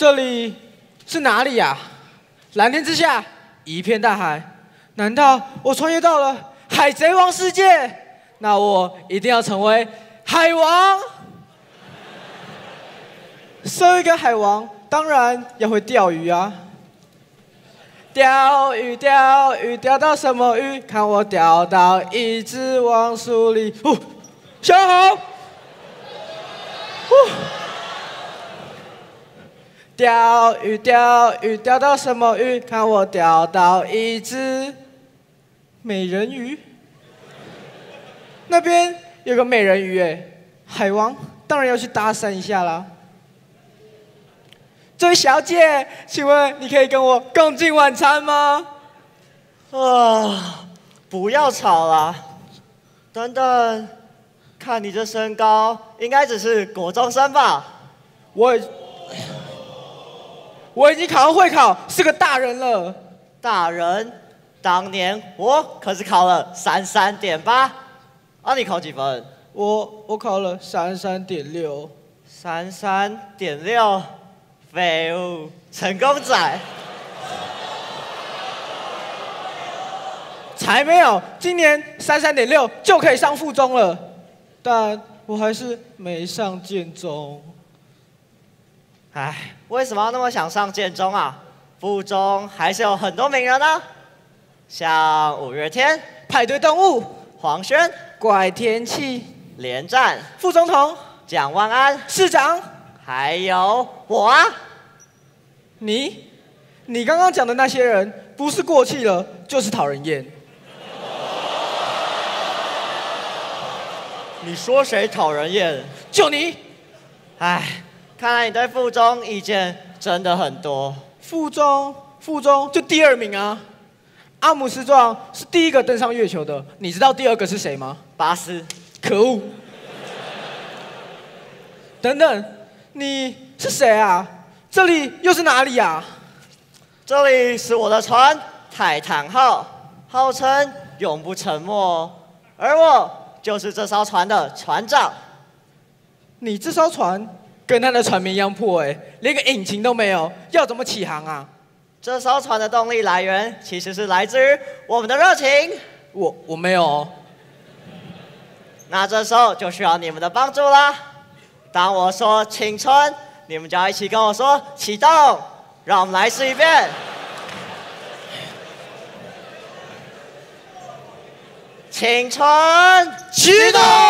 这里是哪里呀？蓝天之下一片大海，难道我穿越到了海贼王世界？那我一定要成为海王。身为一个海王，当然要会钓鱼啊。钓鱼，钓鱼，钓到什么鱼？看我钓到一只王树里。小好。钓鱼，钓鱼，钓到什么鱼？看我钓到一只美人鱼。那边有个美人鱼，哎，海王当然要去搭讪一下啦。这位小姐，请问你可以跟我共进晚餐吗？ 不要吵啦！等等，看你这身高，应该只是国中生吧？ 我已经考上会考，是个大人了。 大人，当年我可是考了33.8，你考几分？ 我考了33.6。 33.6，废物，成功仔。 才没有，今年33.6就可以上附中了，但我还是没上建中。 为什么要那么想上建中啊？附中还是有很多名人呢，像五月天、 派对动物、 黄轩、 怪天气、 连战、 副总统、 蒋万安、 市长， 还有我啊！ 你刚刚讲的那些人，不是过气了，就是讨人厌。 你说谁讨人厌？ 就你。 看来你对附中意见真的很多。 附中就第2名啊。阿姆斯壮是第1个登上月球的，你知道第2个是谁吗？ 巴斯。 可恶！等等，你是谁啊？这里又是哪里啊？ 这里是我的船泰坦号，号称永不沉没，而我就是这艘船的船长。 你这艘船跟他的船名一样破，连个引擎都没有，要怎么起航啊？ 这艘船的动力来源其实是来自于我们的热情。 我没有哦。 那这时候就需要你们的帮助啦。当我说青春，你们就要一起跟我说启动。让我们来试一遍。青春启动。